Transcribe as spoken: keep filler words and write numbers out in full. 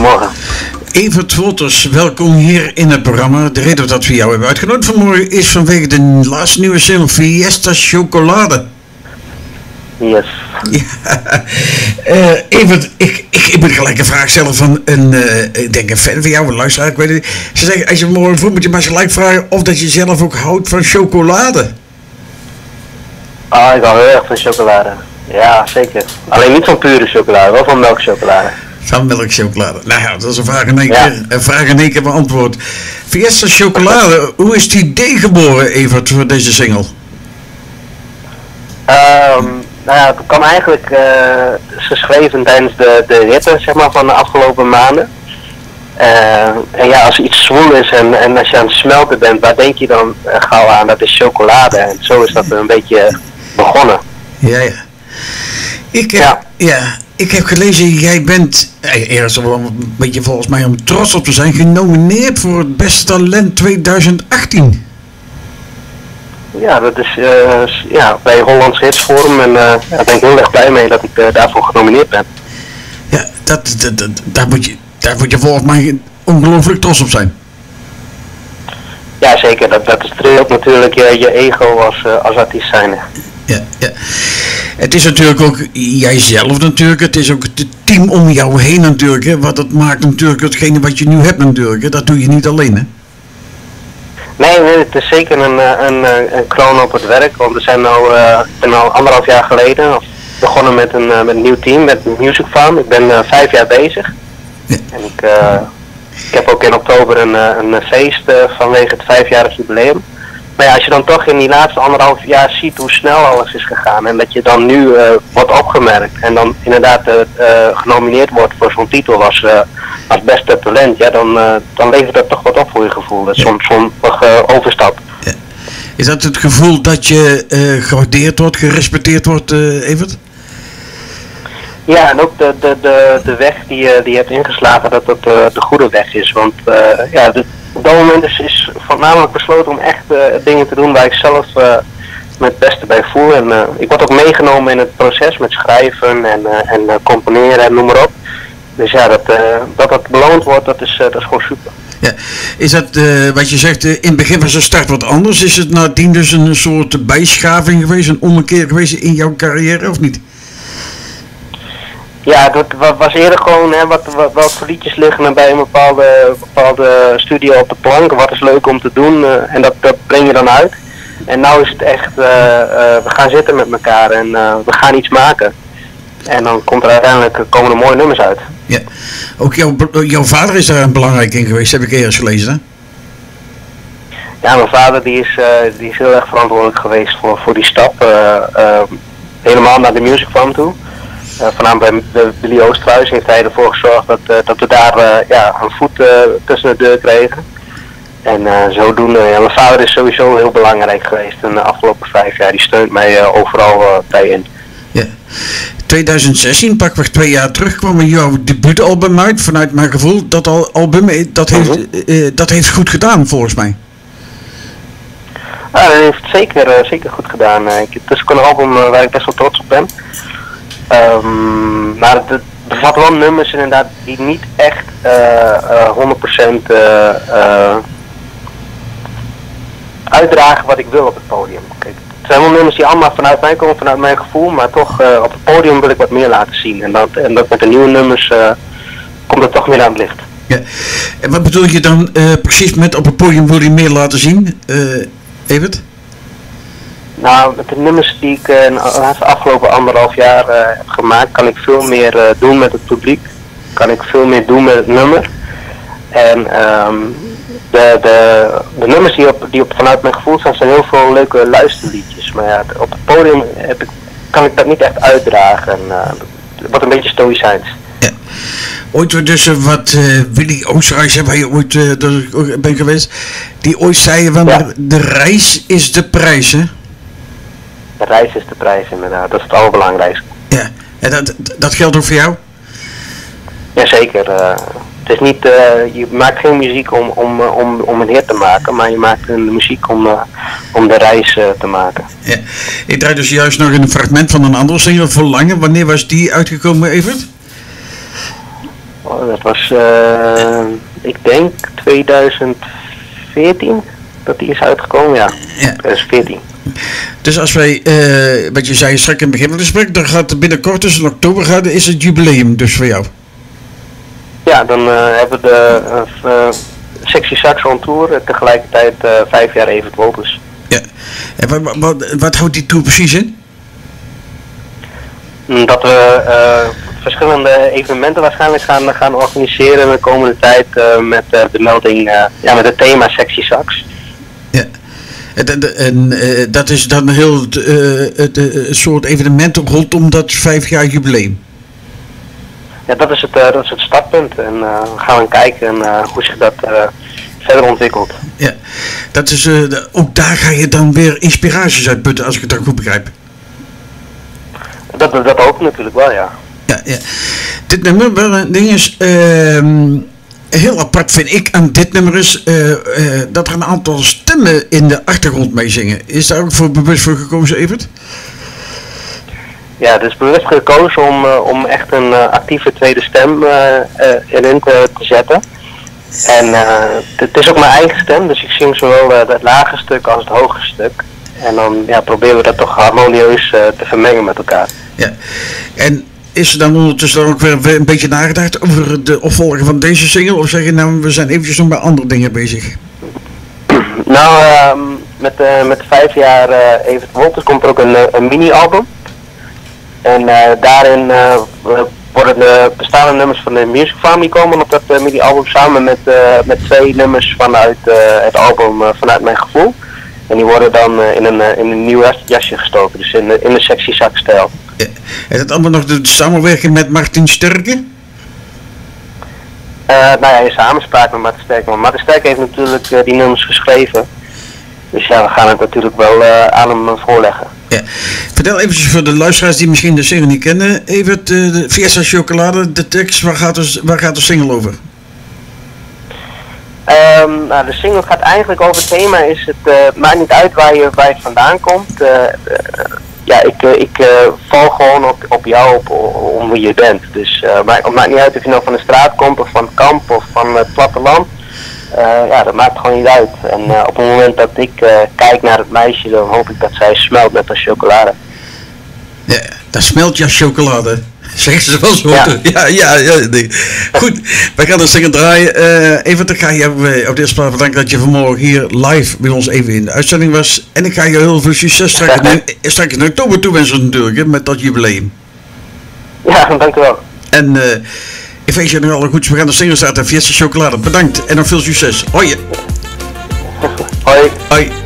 goedemorgen. Evert Wolters, welkom hier in het programma. De reden dat we jou hebben uitgenodigd vanmorgen is vanwege de laatste nieuwe single Fiesta Chocolade. Yes. Ja. Uh, Evert, ik, ik, ik moet gelijk een vraag stellen van een, uh, ik denk een fan van jou, een luisteraar, ik weet het niet. Ze zeggen, als je morgen voelt, moet je maar eens gelijk vragen of dat je zelf ook houdt van chocolade. Ah, ik hou heel erg van chocolade. Ja, zeker. Alleen niet van pure chocolade, wel van melkchocolade. Van melkchocolade. Nou ja, dat is een vraag in één keer, ja. een vraag in één keer beantwoord. Fiesta Chocolade, hoe is het idee geboren, Evert, voor deze single? Um, nou ja, het kwam eigenlijk uh, geschreven tijdens de, de hitte, zeg maar, van de afgelopen maanden. Uh, en ja, als iets zwoel is en, en als je aan het smelten bent, waar denk je dan uh, gauw aan? Dat is chocolade. En zo is dat een beetje begonnen. Ja, ja. Ik heb, ja. ja, ik heb gelezen, jij bent, eerst wel een beetje volgens mij om trots op te zijn, genomineerd voor het Beste Talent tweeduizend achttien. Ja, dat is uh, ja, bij Hollands Hits Forum en uh, daar ben ik heel erg blij mee dat ik uh, daarvoor genomineerd ben. Ja, dat, dat, dat, daar, moet je, daar moet je volgens mij ongelooflijk trots op zijn. Ja, zeker. Dat, dat streelt natuurlijk je, je ego als, uh, als artiest zijnde. Ja, ja. Het is natuurlijk ook jijzelf natuurlijk, het is ook het team om jou heen natuurlijk, hè, wat dat maakt natuurlijk hetgene wat je nu hebt natuurlijk, hè. Dat doe je niet alleen, hè? Nee, nee, het is zeker een, een, een kroon op het werk, want we zijn nou, uh, ik ben al anderhalf jaar geleden begonnen met een, met een nieuw team, met Music Farm. Ik ben uh, vijf jaar bezig. Ja. En ik, uh, ik heb ook in oktober een, een feest uh, vanwege het vijfjarig jubileum. Maar ja, als je dan toch in die laatste anderhalf jaar ziet hoe snel alles is gegaan en dat je dan nu uh, wordt opgemerkt en dan inderdaad uh, uh, genomineerd wordt voor zo'n titel als, uh, als beste talent, ja, dan, uh, dan levert dat toch wat op voor je gevoel. Dat is soms zo'n uh, overstap. Ja. Is dat het gevoel dat je uh, gewaardeerd wordt, gerespecteerd wordt, uh, Evert? Ja, en ook de, de, de, de weg die je, die je hebt ingeslagen, dat dat uh, de goede weg is. Want uh, ja, de, op dat moment is, is voornamelijk besloten om echt uh, dingen te doen waar ik zelf uh, me het beste bij voel. En uh, ik word ook meegenomen in het proces met schrijven en, uh, en uh, componeren en noem maar op. Dus ja, dat uh, dat, dat beloond wordt, dat is, uh, dat is gewoon super. Ja. Is dat uh, wat je zegt, uh, in het begin was de start wat anders? Is het nadien dus een soort bijschaving geweest, een ommekeer geweest in jouw carrière of niet? Ja, dat was eerder gewoon hè, wat, wat, wat voor liedjes liggen bij een bepaalde, bepaalde studio op de plank. Wat is leuk om te doen uh, en dat, dat breng je dan uit. En nou is het echt, uh, uh, we gaan zitten met elkaar en uh, we gaan iets maken. En dan komt er uiteindelijk, komen er mooie nummers uit. Ja, ook jouw, jouw vader is daar belangrijk in geweest, heb ik eerst gelezen, hè? Ja, mijn vader die is, uh, die is heel erg verantwoordelijk geweest voor, voor die stap. Uh, uh, helemaal naar de Music Farm toe. Uh, voornamelijk bij Billy Oosterhuis heeft hij ervoor gezorgd dat, uh, dat we daar uh, ja, een voet uh, tussen de deur kregen. En uh, zodoende, ja, mijn vader is sowieso heel belangrijk geweest in de afgelopen vijf jaar. Die steunt mij uh, overal uh, bij in. Ja. twintig zestien, pakweg twee jaar terug, kwam jouw debuutalbum uit. Vanuit mijn gevoel, dat al album, dat heeft, uh-huh. uh, dat heeft goed gedaan volgens mij. Ja, dat heeft zeker, uh, zeker goed gedaan. Uh, het is ook een album uh, waar ik best wel trots op ben. Um, maar het bevat wel nummers inderdaad die niet echt uh, uh, honderd procent uh, uh, uitdragen wat ik wil op het podium. Kijk, het zijn wel nummers die allemaal vanuit mij komen, vanuit mijn gevoel, maar toch uh, op het podium wil ik wat meer laten zien. En dat, en dat met de nieuwe nummers uh, komt het toch meer aan het licht. Ja. En wat bedoel je dan uh, precies met op het podium wil je meer laten zien, uh, Evert? Nou, met de nummers die ik uh, in de afgelopen anderhalf jaar uh, heb gemaakt, kan ik veel meer uh, doen met het publiek. Kan ik veel meer doen met het nummer. En um, de, de, de nummers die, op, die op, vanuit mijn gevoel staan, zijn heel veel leuke luisterliedjes. Maar ja, op het podium heb ik, kan ik dat niet echt uitdragen. En, uh, het wordt een beetje stoïcijns. Ja. Ooit dus uh, wat uh, Willy Oosterhuis, waar je ooit uh, bent geweest, die ooit zei, van ja. de, de reis is de prijs, hè? De reis is de prijs, inderdaad. Dat is het allerbelangrijkste. Ja, en dat, dat geldt ook voor jou? Jazeker. Uh, het is niet, uh, je maakt geen muziek om, om, om, om een hit te maken, maar je maakt een muziek om, uh, om de reis uh, te maken. Ja. Ik draai dus juist nog een fragment van een andere single, Verlangen. Wanneer was die uitgekomen, Evert? Oh, dat was, uh, ik denk tweeduizend veertien dat die is uitgekomen, ja. ja. tweeduizend veertien. Dus als wij, uh, wat je zei straks in het begin van het gesprek, dan gaat binnenkort, dus in oktober gaat, is het jubileum dus voor jou. Ja, dan uh, hebben we de uh, uh, Sexy Sax on Tour, uh, tegelijkertijd uh, vijf jaar Evert Wolters. Ja, en wat, wat, wat houdt die tour precies in? Dat we uh, verschillende evenementen waarschijnlijk gaan, gaan organiseren de komende tijd uh, met uh, de melding, uh, ja, met het thema Sexy Sax. Ja. En, en uh, dat is dan heel het, uh, het uh, soort evenement rondom dat vijf jaar jubileum. Ja, dat is het, uh, dat is het startpunt. En uh, we gaan kijken uh, hoe zich dat uh, verder ontwikkelt. Ja, dat is, uh, de, ook daar ga je dan weer inspiraties uitputten, als ik het dan goed begrijp. Dat, dat ook natuurlijk wel, ja. Ja, ja. Dit nummer, wel een ding is, uh, heel apart vind ik aan dit nummer is uh, uh, dat er een aantal stemmen in de achtergrond meezingen. Is daar ook voor bewust voor gekozen, Evert? Ja, het is bewust gekozen om, uh, om echt een uh, actieve tweede stem uh, uh, erin te, te zetten. En uh, het is ook mijn eigen stem, dus ik zing zowel uh, het lage stuk als het hoge stuk. En dan ja, proberen we dat toch harmonieus uh, te vermengen met elkaar. Ja, en is er dan ondertussen dan ook weer een beetje nagedacht over de opvolger van deze single? Of zeg je nou, we zijn eventjes nog met andere dingen bezig? Nou, uh, met, uh, met vijf jaar uh, Evert Wolters komt er ook een, een mini-album. En uh, daarin uh, worden de bestaande nummers van de Music Farm die komen op dat uh, mini-album samen met, uh, met twee nummers vanuit uh, het album uh, Vanuit Mijn Gevoel. En die worden dan uh, in, een, uh, in een nieuw jasje gestoken, dus in de, in de Sexy Sax stijl. Ja. Is het allemaal nog de samenwerking met Martin Sterke? Uh, nou ja, in samenspraak met Martin Sterke. Maar Martin Sterke heeft natuurlijk uh, die nummers geschreven. Dus ja, we gaan het natuurlijk wel uh, aan hem voorleggen. Ja. Vertel eventjes voor de luisteraars die misschien de single niet kennen, even uh, de Fiesta Chocolade, de tekst, waar gaat de, waar gaat de single over? Um, nou, de single gaat eigenlijk over het thema, is het uh, maakt niet uit waar je, waar je vandaan komt. Uh, uh, ja, ik, uh, ik uh, val gewoon op, op jou, op, om wie je bent. Dus uh, maakt, het maakt niet uit of je nou van de straat komt, of van het kamp, of van het platteland. Uh, ja, dat maakt gewoon niet uit. En uh, op het moment dat ik uh, kijk naar het meisje, dan hoop ik dat zij smelt met als chocolade. Ja, dat smelt je als chocolade. Zeggen ze wel zo. Ja, ja, ja. ja nee. Goed, wij gaan de single draaien. Uh, even, ik ga je op de eerste plaats bedanken dat je vanmorgen hier live bij ons even in de uitzending was. En ik ga je heel veel succes straks in, straks in oktober toewensen natuurlijk, hè, met dat jubileum. Ja, dank u wel. En uh, ik wens je nog alle goeds. We gaan de single starten. Fiesta Chocolade. Bedankt en nog veel succes. Hoi. Hoi. Hoi.